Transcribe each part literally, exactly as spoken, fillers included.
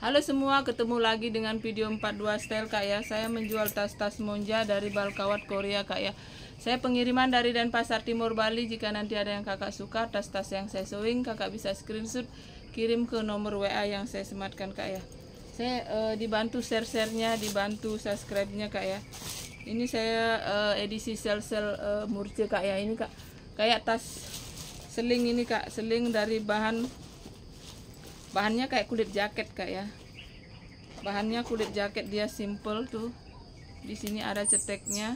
Halo semua, ketemu lagi dengan video empat puluh dua style kak ya. Saya menjual tas-tas Monja dari Balkawat Korea kak ya. Saya pengiriman dari Denpasar Timur Bali. Jika nanti ada yang kakak suka tas-tas yang saya sewing, kakak bisa screenshot kirim ke nomor W A yang saya sematkan kak ya. Saya uh, dibantu share-share-nya, dibantu subscribe-nya kak ya. Ini saya uh, edisi sel-sel uh, murce kak ya. Ini kak kayak tas seling ini kak, seling dari bahan bahannya kayak kulit jaket kak ya. Bahannya kulit jaket, dia simple tuh. Di sini ada ceteknya.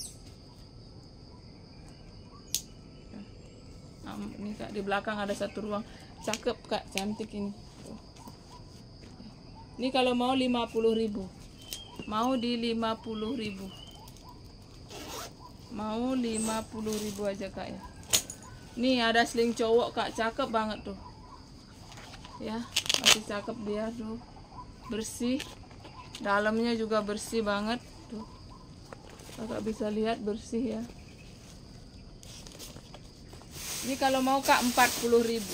Nah, ini kak di belakang ada satu ruang, cakep kak, cantik ini. Tuh. Ini kalau mau lima puluh ribu, mau di lima puluh ribu, mau lima puluh ribu aja kak ya. Nih ada sling cowok kak, cakep banget tuh. Ya, masih cakep dia tuh, bersih, dalamnya juga bersih banget tuh, kakak bisa lihat bersih ya. Ini kalau mau kak empat puluh ribu,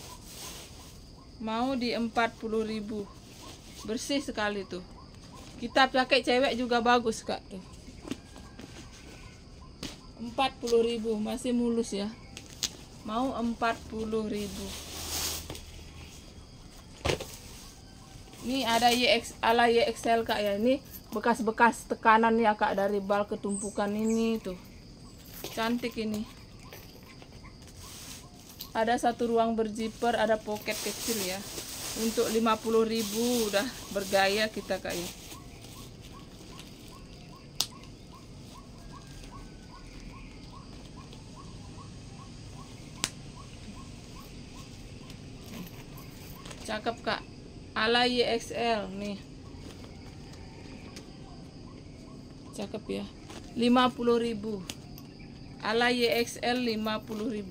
mau di empat puluh ribu, bersih sekali tuh, kita pakai cewek juga bagus kak tuh. Empat puluh ribu, masih mulus ya, mau empat puluh ribu. Ini ada Y X ala Y X L kak ya. Ini bekas-bekas tekanan ya kak, dari bal ketumpukan ini tuh, cantik ini. Ada satu ruang berzipper, ada pocket kecil ya. Untuk lima puluh ribu udah bergaya kita kak ya. Cakep kak, ala Y X L nih, cakep ya, lima puluh ribu, ala Y X L lima puluh ribu.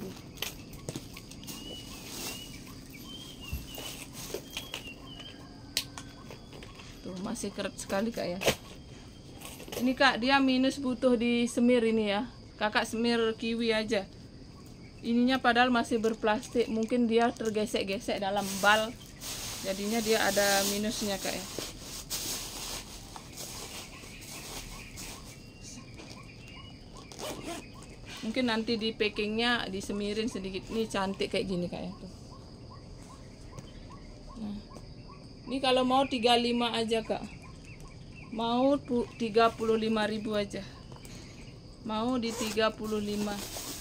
Tuh masih keren sekali kak ya. Ini kak dia minus butuh di semir ini ya, kakak semir kiwi aja. Ininya padahal masih berplastik, mungkin dia tergesek-gesek dalam bal, jadinya dia ada minusnya kak ya. Mungkin nanti di packingnya disemirin sedikit. Ini cantik kayak gini kak ya tuh. Nah, ini kalau mau tiga puluh lima aja kak, mau tiga puluh lima ribu aja, mau di tiga puluh lima.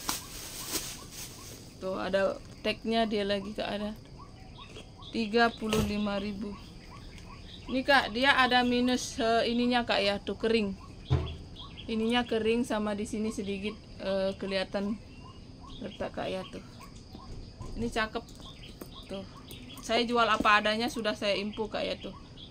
Tuh ada tagnya dia lagi kak, ada tiga puluh lima ribu. Ini kak dia ada minus uh, ininya kak ya tuh, kering. Ininya kering sama di sini sedikit uh, kelihatan retak kak ya tuh. Ini cakep tuh. Saya jual apa adanya, sudah saya info kak ya tuh.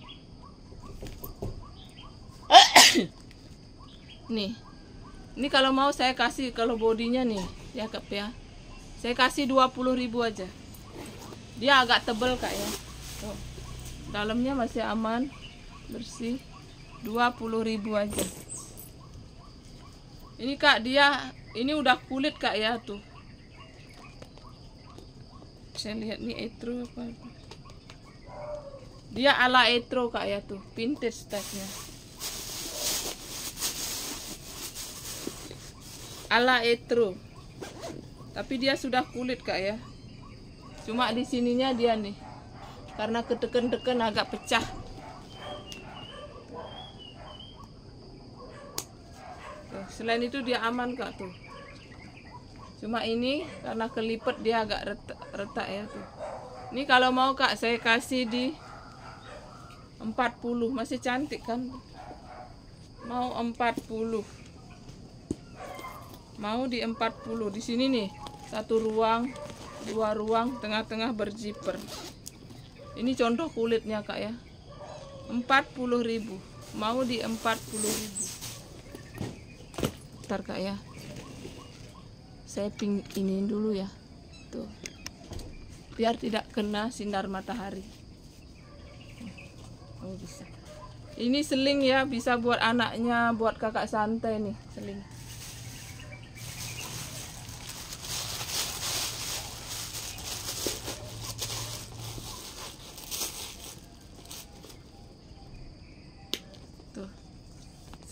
Nih. Ini kalau mau saya kasih, kalau bodinya nih ya kak ya, saya kasih dua puluh ribu aja. Dia agak tebal kak ya. Tuh. Dalamnya masih aman, bersih. dua puluh ribu aja. Ini kak dia ini udah kulit kak ya tuh. Saya lihat nih etro apa, apa. Dia ala etro kak ya tuh, vintage tasnya. Ala etro. Tapi dia sudah kulit kak ya. Cuma di sininya dia nih, karena keteken-teken agak pecah. Tuh, selain itu dia aman kak tuh. Cuma ini karena kelipet dia agak retak, retak ya tuh. Ini kalau mau kak saya kasih di empat puluh, masih cantik kan? Mau empat puluh. Mau di empat puluh. Di sini nih, satu ruang, dua ruang, tengah-tengah berzipper. Ini contoh kulitnya kak ya, empat puluh ribu, mau di empat puluh ribu. Bentar kak ya, saya ping ini dulu ya tuh, biar tidak kena sinar matahari. Oh bisa. Ini seling ya, bisa buat anaknya, buat kakak santai nih seling.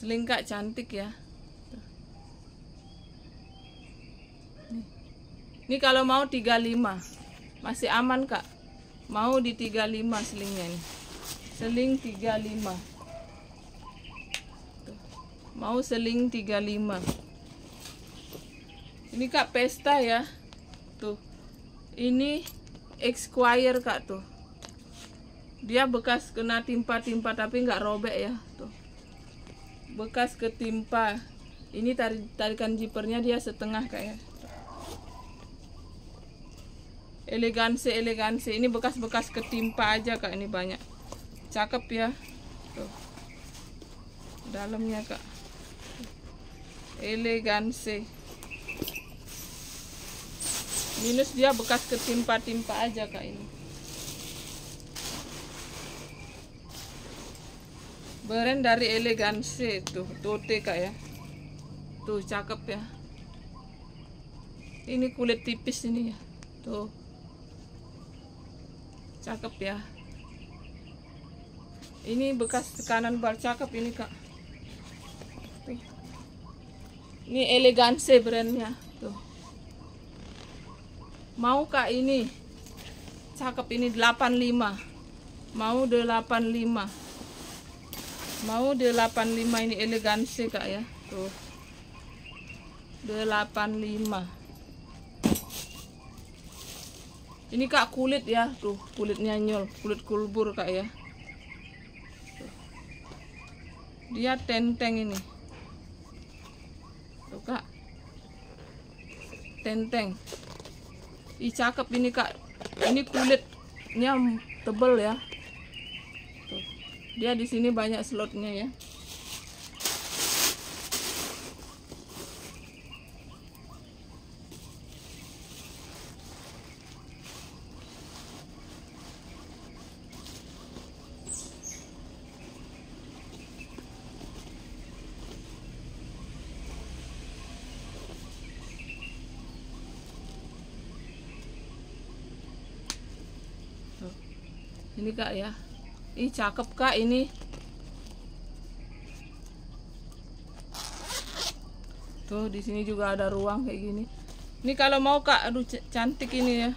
Seling kak, cantik ya. Nih. Ini kalau mau tiga puluh lima masih aman kak. Mau di tiga puluh lima selingnya nih. Seling tiga puluh lima. Tuh. Mau seling tiga puluh lima. Ini kak pesta ya. Tuh. Ini Esquire kak tuh. Dia bekas kena timpa-timpa tapi nggak robek ya. Tuh. Bekas ketimpa. Ini tarik tarikan jipernya dia setengah kak ya. Eleganse eleganse. Ini bekas-bekas ketimpa aja kak, ini banyak. Cakep ya. Tuh. Dalamnya kak. Eleganse. Minus dia bekas ketimpa-timpa aja kak ini. Brand dari Eleganse tuh, Tote kak ya. Tuh cakep ya. Ini kulit tipis ini ya. Tuh. Cakep ya. Ini bekas tekanan bar, cakep ini kak. Tuh. Ini Eleganse brandnya. Tuh. Mau kak ini. Cakep ini delapan puluh lima. Mau delapan puluh lima. Mau delapan puluh lima ini Eleganse kak ya. Tuh. delapan puluh lima. Ini kak kulit ya. Tuh, kulitnya nyol, kulit kulbur kak ya. Tuh. Dia tenteng ini. Tuh kak. Tenteng. Ih cakep ini kak. Ini kulitnya tebel ya. Tuh. Dia di sini banyak slotnya ya. Ini kak ya. Ih cakep kak ini. Tuh di sini juga ada ruang kayak gini. Ini kalau mau kak, aduh cantik ini ya.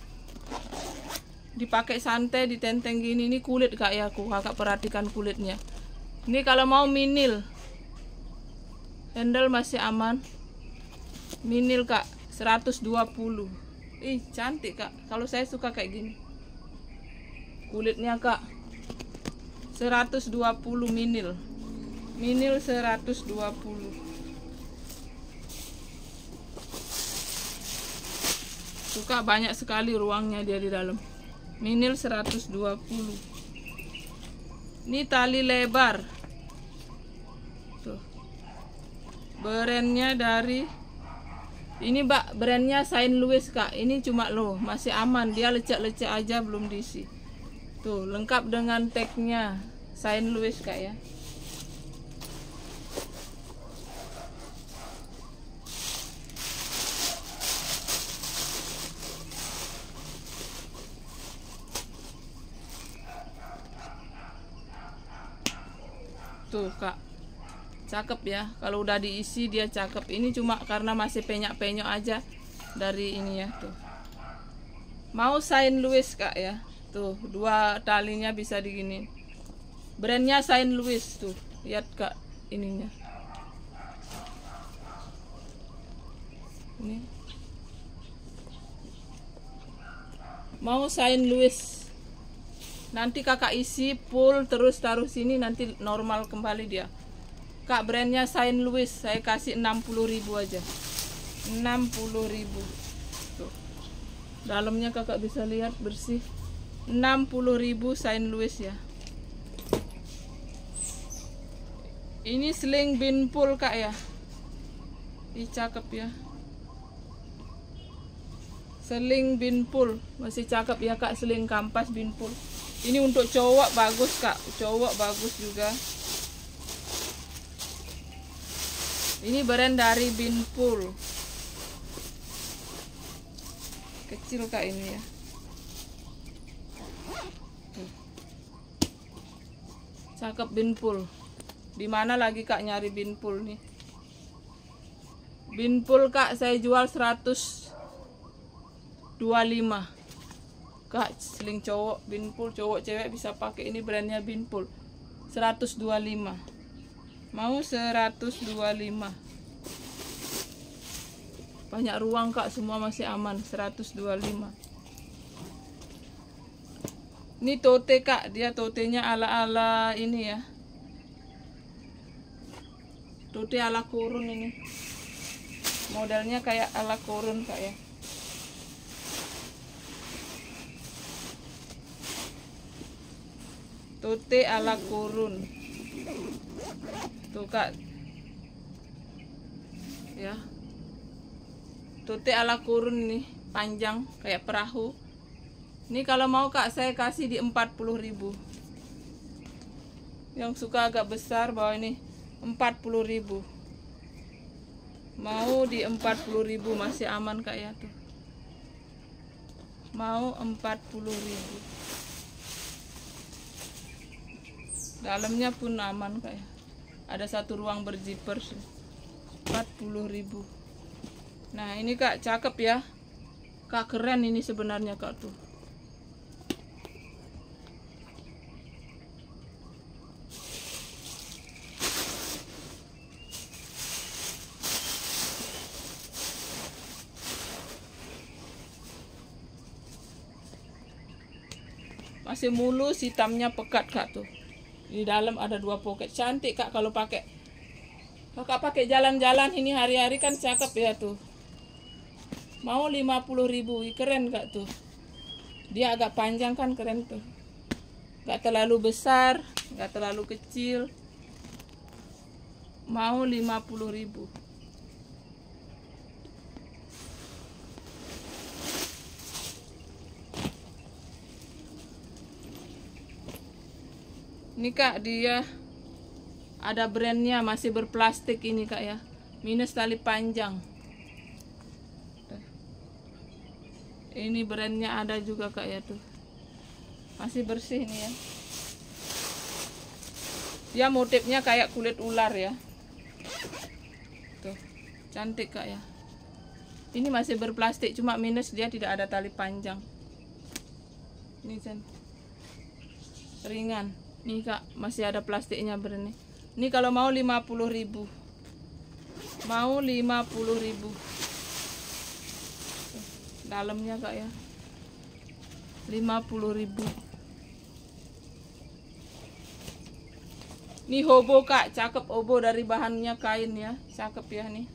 Dipakai santai, ditenteng gini. Ini kulit kak ya, aku kakak perhatikan kulitnya. Ini kalau mau minil. Handle masih aman. Minil kak, seratus dua puluh. Ih cantik kak. Kalau saya suka kayak gini. Kulitnya kak seratus dua puluh minil. Minil seratus dua puluh. Suka banyak sekali ruangnya dia di dalam. Minil seratus dua puluh. Ini tali lebar. Tuh. Brandnya dari ini mbak, brandnya Saint Louis kak. Ini cuma loh, masih aman. Dia lecek-lecek aja, belum diisi. Tuh, lengkap dengan tagnya Saint Louis kak ya. Tuh kak, cakep ya. Kalau udah diisi dia cakep. Ini cuma karena masih penyok-penyok aja dari ini ya. Tuh. Mau Saint Louis kak ya. Tuh, dua talinya bisa digini. Brandnya Saint Louis tuh. Lihat kak ininya. Ini. Mau Saint Louis. Nanti kakak isi full terus taruh sini, nanti normal kembali dia. Kak brandnya Saint Louis, saya kasih enam puluh ribu aja. enam puluh ribu. Tuh. Dalamnya kakak bisa lihat bersih. enam puluh ribu Saint Louis ya. Ini sling binpul kak ya. Ih cakep ya. Seling binpul masih cakep ya kak, seling kampas binpul. Ini untuk cowok bagus kak, cowok bagus juga. Ini brand dari binpul. Kecil kak ini ya. Cakep binpul. Di mana lagi kak nyari binpul nih? Binpul kak saya jual seratus dua puluh lima. Kak seling cowok, binpul cowok cewek bisa pakai, ini brandnya binpul. seratus dua puluh lima. Mau seratus dua puluh lima. Banyak ruang kak, semua masih aman. seratus dua puluh lima. Ini tote kak, dia totenya ala-ala ini ya. Tote ala kurun ini. Modelnya kayak ala kurun kak ya. Tote ala kurun. Tuh kak. Ya. Tote ala kurun nih, panjang kayak perahu. Ini kalau mau kak saya kasih di empat puluh ribu. Yang suka agak besar bawah ini empat puluh ribu. Mau di empat puluh ribu, masih aman kak ya tuh. Mau empat puluh ribu. Dalamnya pun aman kak ya. Ada satu ruang berzipper. empat puluh ribu. Nah ini kak cakep ya. Kak keren ini sebenarnya kak tuh. Masih mulus, hitamnya pekat kak tuh. Di dalam ada dua pocket, cantik kak kalau pakai. Kakak pakai jalan-jalan ini hari-hari kan cakep ya tuh. Mau lima puluh ribu, keren kak tuh. Dia agak panjang kan, keren tuh. Gak terlalu besar, gak terlalu kecil. Mau lima puluh ribu. Ini kak dia ada brandnya, masih berplastik ini kak ya, minus tali panjang. Ini brandnya ada juga kak ya tuh, masih bersih nih ya. Dia motifnya kayak kulit ular ya. Tuh cantik kak ya. Ini masih berplastik, cuma minus dia tidak ada tali panjang. Ini cantik, ringan. Nih kak, masih ada plastiknya berani. Ini kalau mau lima puluh ribu. Mau lima puluh ribu. Dalamnya kak ya. lima puluh ribu. Ini hobo kak, cakep hobo, dari bahannya kain ya. Cakep ya nih.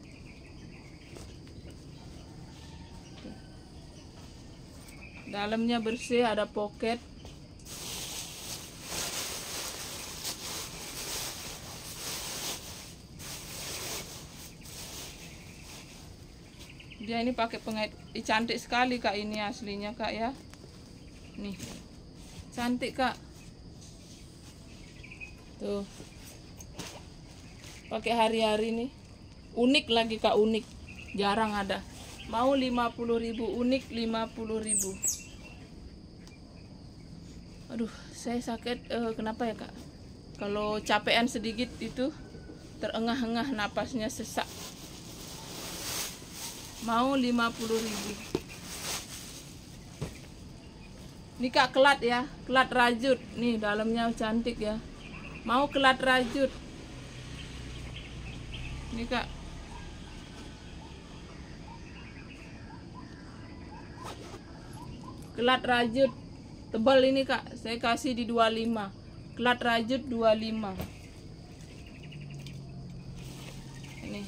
Dalamnya bersih, ada pocket. Dia ini pakai pengait, Ih, cantik sekali kak ini aslinya kak ya. Nih, cantik kak. Tuh, pakai hari-hari nih. Unik lagi kak, unik. Jarang ada. Mau lima puluh ribu, unik lima puluh ribu. Aduh, saya sakit. Uh, kenapa ya kak? Kalau capean sedikit itu terengah-engah, napasnya sesak. Mau lima puluh ribu. Ini kak kelat ya, kelat rajut. Nih dalamnya cantik ya. Mau kelat rajut. Ini kak. Kelat rajut. Tebal ini kak. Saya kasih di dua puluh lima. Kelat rajut dua puluh lima. Ini.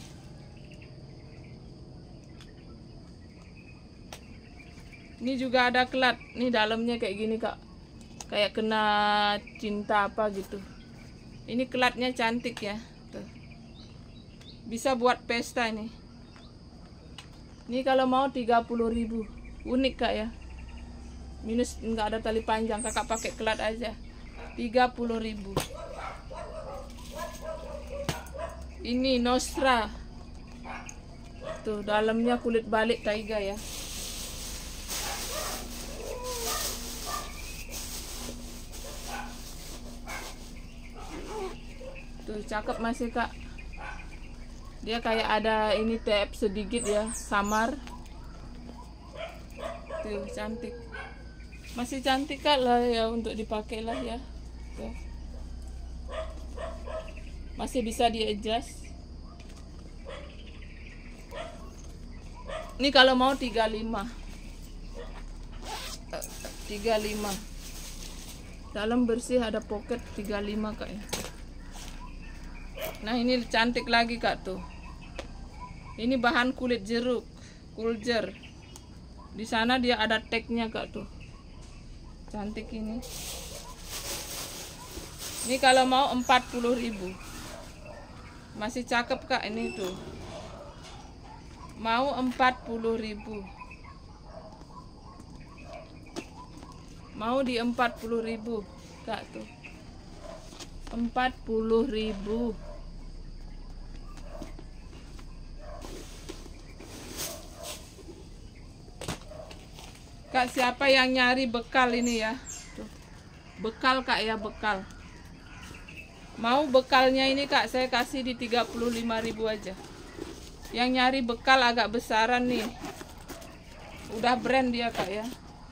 Ini juga ada kelat. Ini dalamnya kayak gini kak. Kayak kena cinta apa gitu. Ini kelatnya cantik ya. Tuh. Bisa buat pesta ini. Ini kalau mau tiga puluh ribu. Unik kak ya. Minus nggak ada tali panjang. Kakak pakai kelat aja. tiga puluh ribu. Ini Nostra. Tuh dalamnya kulit balik taiga ya. Tuh Tuh cakep masih kak. Dia kayak ada ini tap sedikit ya, samar. Tuh cantik. Masih cantik kak lah ya untuk dipakai lah ya. Tuh. Masih bisa di adjust. Ini kalau mau tiga puluh lima. tiga puluh lima. Dalam bersih ada pocket tiga puluh lima kak ya. Nah ini cantik lagi kak tuh. Ini bahan kulit jeruk, kuljer. Di sana dia ada tagnya kak tuh. Cantik ini. Ini kalau mau empat puluh ribu. Masih cakep kak ini tuh. Mau empat puluh ribu. Mau di empat puluh ribu kak tuh. empat puluh ribu. Kak siapa yang nyari bekal ini ya tuh. Bekal kak ya, bekal. Mau bekalnya ini kak saya kasih di tiga puluh lima ribu aja. Yang nyari bekal agak besaran nih. Udah brand dia kak ya.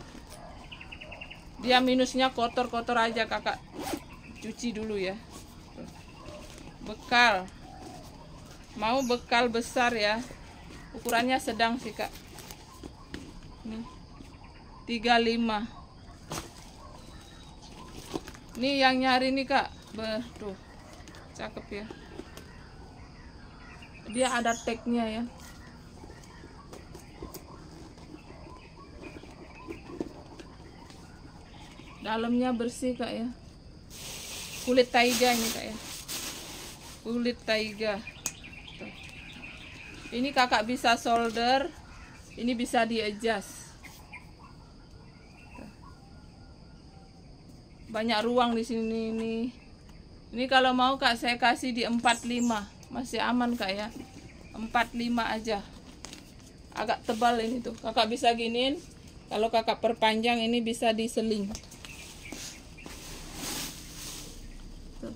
Dia minusnya kotor-kotor aja kakak. Cuci dulu ya. Bekal. Mau bekal besar ya. Ukurannya sedang sih kak. Nih. tiga puluh lima. Nih yang nyari nih kak. Tuh. Cakep ya. Dia ada tagnya ya. Dalamnya bersih kak ya. Kulit taiga ini kak ya. Kulit taiga. Tuh. Ini kakak bisa solder. Ini bisa di adjust. Tuh. Banyak ruang di sini nih. Ini kalau mau kak saya kasih di empat puluh lima. Masih aman kak ya. empat puluh lima aja. Agak tebal ini tuh. Kakak bisa giniin. Kalau kakak perpanjang ini bisa diseling. Tuh.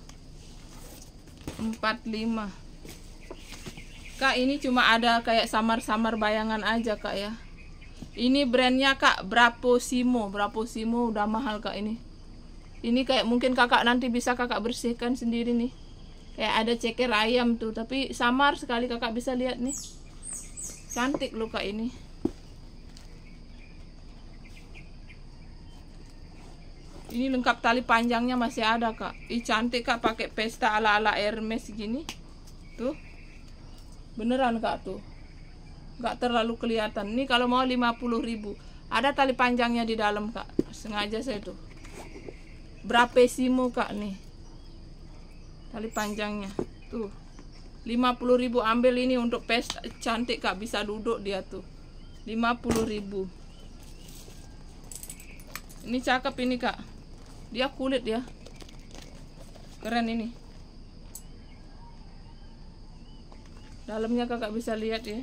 empat puluh lima. Kak ini cuma ada kayak samar-samar bayangan aja kak ya. Ini brandnya kak Braposimo. Braposimo udah mahal kak ini. Ini kayak mungkin kakak nanti bisa kakak bersihkan sendiri nih. Kayak ada ceker ayam tuh, tapi samar sekali kakak bisa lihat nih. Cantik loh kak ini. Ini lengkap tali panjangnya masih ada kak. Ih cantik kak, pakai pesta ala-ala Hermes gini. Tuh. Beneran kak tuh. Nggak terlalu kelihatan. Ini kalau mau lima puluh ribu. Ada tali panjangnya di dalam kak. Sengaja saya tuh. Braposimo kak nih. Tali panjangnya tuh lima puluh ribu. Ambil ini untuk pesta cantik kak, bisa duduk dia tuh. Lima puluh ribu. Ini cakep ini kak. Dia kulit ya. Keren ini. Dalamnya kakak bisa lihat ya.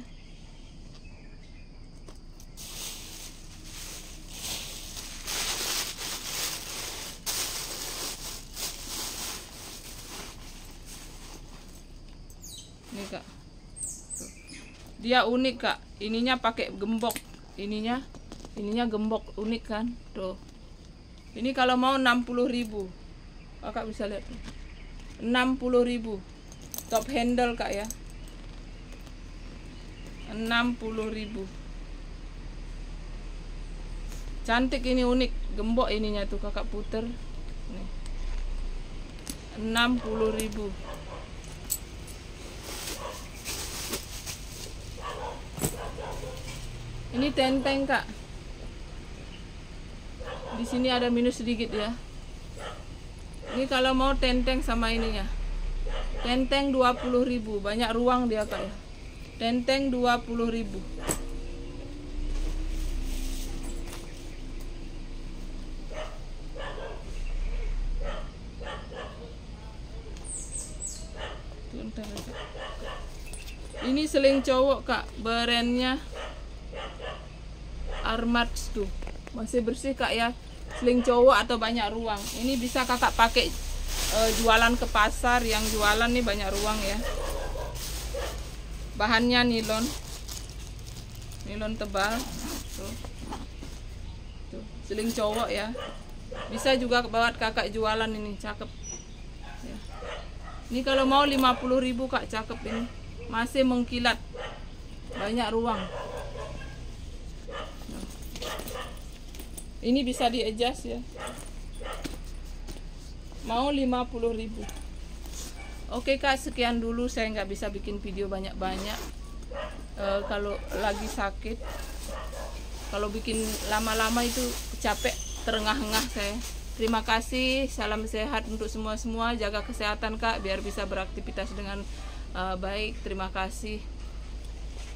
Nih kak. Tuh. Dia unik kak. Ininya pakai gembok. Ininya ininya gembok, unik kan. Tuh. Ini kalau mau enam puluh ribu. Kakak bisa lihat nih. enam puluh ribu. Top handle kak ya. enam puluh ribu. Cantik ini, unik. Gembok ininya tuh kakak puter. Nih. enam puluh ribu. Ini tenteng kak. Di sini ada minus sedikit ya. Ini kalau mau tenteng sama ininya. Tenteng dua puluh ribu. Banyak ruang dia kak ya. Tenteng dua puluh ribu. Ini seling cowok kak. Brandnya Armats tuh. Masih bersih kak ya. Seling cowok atau banyak ruang. Ini bisa kakak pakai uh, jualan ke pasar, yang jualan nih banyak ruang ya. Bahannya nilon, nilon tebal, tuh, tuh seling cowok ya. Bisa juga buat kakak jualan ini, cakep ya. Ini kalau mau lima puluh ribu kak, cakep ini, masih mengkilat, banyak ruang. Ini bisa di adjust ya, mau lima puluh ribu. Oke kak, sekian dulu, saya nggak bisa bikin video banyak-banyak e, kalau lagi sakit. Kalau bikin lama-lama itu capek, terengah-engah saya. Terima kasih, salam sehat untuk semua-semua, jaga kesehatan kak biar bisa beraktivitas dengan e, baik. Terima kasih.